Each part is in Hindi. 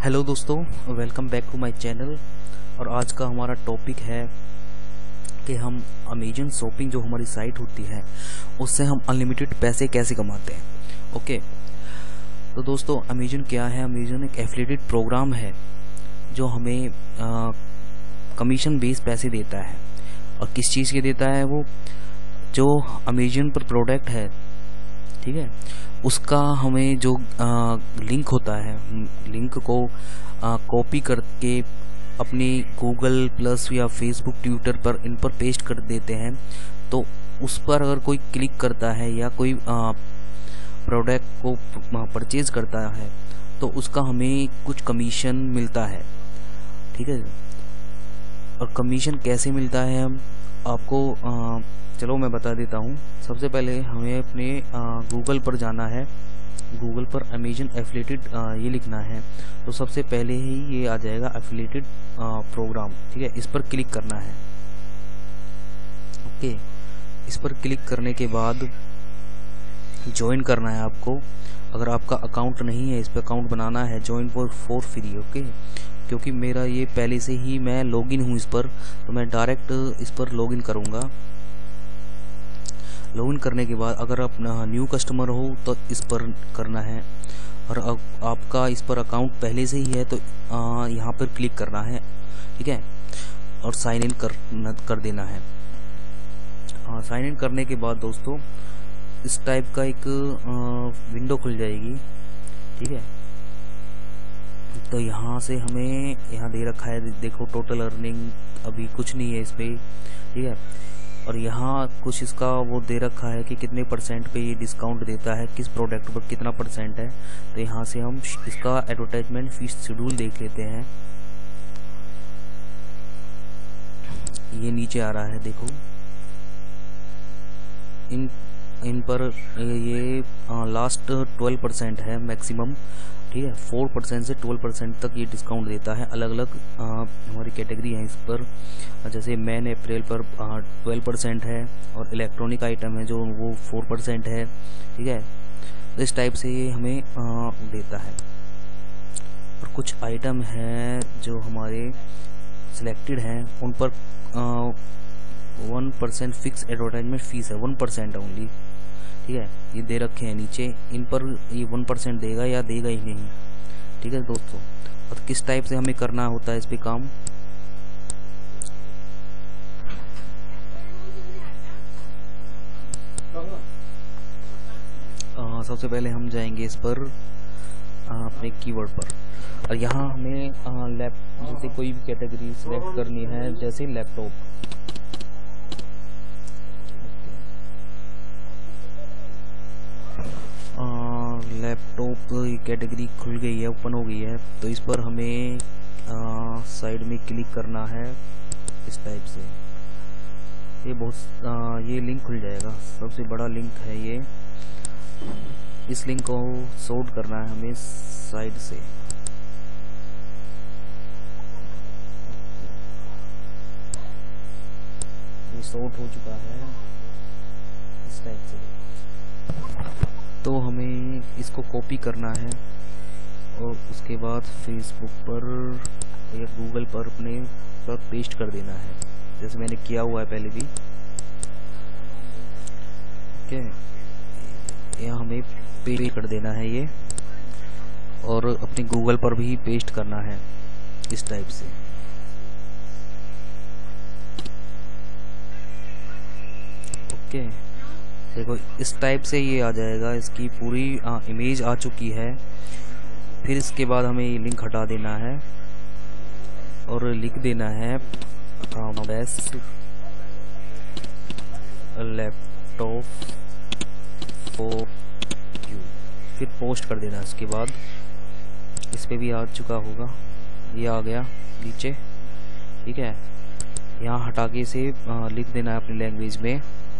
हेलो दोस्तों, welcome back to my channel. और आज का हमारा टॉपिक है कि हम अमेजन शॉपिंग जो हमारी साइट होती है उससे हम अनलिमिटेड पैसे कैसे कमाते हैं। ओके, तो दोस्तों अमेजन क्या है? अमेजन एक एफिलिएटेड प्रोग्राम है जो हमें कमीशन बेस पैसे देता है। और किस चीज़ के देता है? वो जो अमेजन पर प्रोडक्ट है, ठीक है, उसका हमें जो लिंक होता है, लिंक को कॉपी करके अपनी गूगल प्लस या फेसबुक ट्विटर पर इन पर पेस्ट कर देते हैं। तो उस पर अगर कोई क्लिक करता है या कोई प्रोडक्ट को परचेज करता है तो उसका हमें कुछ कमीशन मिलता है, ठीक है। और कमीशन कैसे मिलता है हम आपको चलो मैं बता देता हूँ। सबसे पहले हमें अपने गूगल पर जाना है। गूगल पर अमेजन एफिलिएटेड ये लिखना है तो सबसे पहले ही ये आ जाएगा एफिलिएटेड प्रोग्राम, ठीक है। इस पर क्लिक करना है। ओके, इस पर क्लिक करने के बाद ज्वाइन करना है आपको। अगर आपका अकाउंट नहीं है, इस पर अकाउंट बनाना है। Join for free, okay. क्योंकि मेरा ये पहले से ही मैं लॉगिन हूँ इस पर, तो मैं डायरेक्ट इस पर लॉगिन करूँगा। लॉगिन करने के बाद अगर आप न्यू कस्टमर हो तो इस पर करना है। और आपका इस पर अकाउंट पहले से ही है तो यहाँ पर क्लिक करना है, ठीक है। और साइन इन कर देना है। साइन इन करने के बाद दोस्तों इस टाइप का एक विंडो खुल जाएगी, ठीक है। तो यहाँ से हमें यहाँ दे रखा है, देखो टोटल अर्निंग अभी कुछ नहीं है इस पर, ठीक है। और यहाँ कुछ इसका वो दे रखा है कि कितने परसेंट पे ये डिस्काउंट देता है, किस प्रोडक्ट पर कितना परसेंट है। तो यहाँ से हम इसका एडवर्टाइजमेंट फीस शेड्यूल देख लेते हैं। ये नीचे आ रहा है, देखो इन पर ये लास्ट 12% है मैक्सिमम, ठीक है। 4% से 12% तक ये डिस्काउंट देता है। अलग अलग हमारी कैटेगरी है इस पर, जैसे मैन अप्रैल पर 12% है और इलेक्ट्रॉनिक आइटम है जो वो 4% है, ठीक है। तो इस टाइप से ये हमें देता है। और कुछ आइटम है जो हमारे सिलेक्टेड हैं उन पर 1% फिक्स एडवर्टाइजमेंट फीस है, 1% ओनली, ठीक है। ये दे रखे हैं नीचे, इन पर ये 1% देगा या देगा ही नहीं, ठीक है दोस्तों। और किस टाइप से हमें करना होता है इस पे काम? सबसे पहले हम जाएंगे इस पर अपने कीवर्ड पर। और यहाँ हमें जैसे कोई भी कैटेगरी सिलेक्ट करनी है, जैसे लैपटॉप। लैपटॉप कैटेगरी खुल गई है, ओपन हो गई है। तो इस पर हमें साइड में क्लिक करना है इस टाइप से। ये लिंक खुल जाएगा, सबसे बड़ा लिंक है ये। इस लिंक को सॉर्ट करना है हमें साइड से। ये सॉर्ट हो चुका है इस टाइप से। तो हमें इसको कॉपी करना है और उसके बाद फेसबुक पर या गूगल पर अपने पर पेस्ट कर देना है, जैसे मैंने किया हुआ है पहले भी, ओके। यहाँ हमें पेस्ट कर देना है ये, और अपने गूगल पर भी पेस्ट करना है इस टाइप से। ओके, देखो इस टाइप से ये आ जाएगा। इसकी पूरी इमेज आ चुकी है। फिर इसके बाद हमें ये लिंक हटा देना है और लिख देना है बेस्ट लैपटॉप फॉर यू। फिर पोस्ट कर देना। इसके बाद इस पे भी आ चुका होगा, ये आ गया नीचे, ठीक है। यहाँ हटा के इसे लिख देना है अपनी लैंग्वेज में।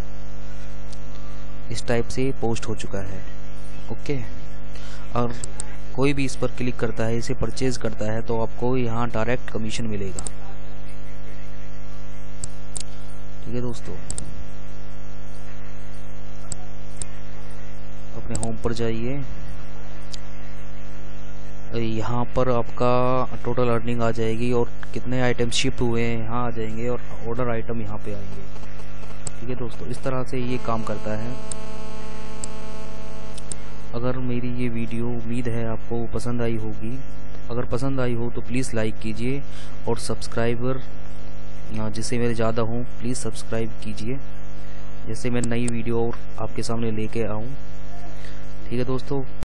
इस टाइप से पोस्ट हो चुका है, ओके। और कोई भी इस पर क्लिक करता है, इसे परचेज करता है, तो आपको यहाँ डायरेक्ट कमीशन मिलेगा, ठीक है दोस्तों। अपने होम पर जाइए यहाँ पर आपका टोटल अर्निंग आ जाएगी और कितने आइटम शिप हुए हैं यहाँ आ जाएंगे और ऑर्डर आइटम यहाँ पे आएंगे। ठीक है दोस्तों, इस तरह से ये काम करता है। अगर मेरी ये वीडियो उम्मीद है आपको पसंद आई होगी। अगर पसंद आई हो तो प्लीज़ लाइक कीजिए और सब्सक्राइबर जिससे मेरे ज़्यादा हों प्लीज़ सब्सक्राइब कीजिए, जैसे मैं नई वीडियो और आपके सामने लेके आऊँ। ठीक है दोस्तों,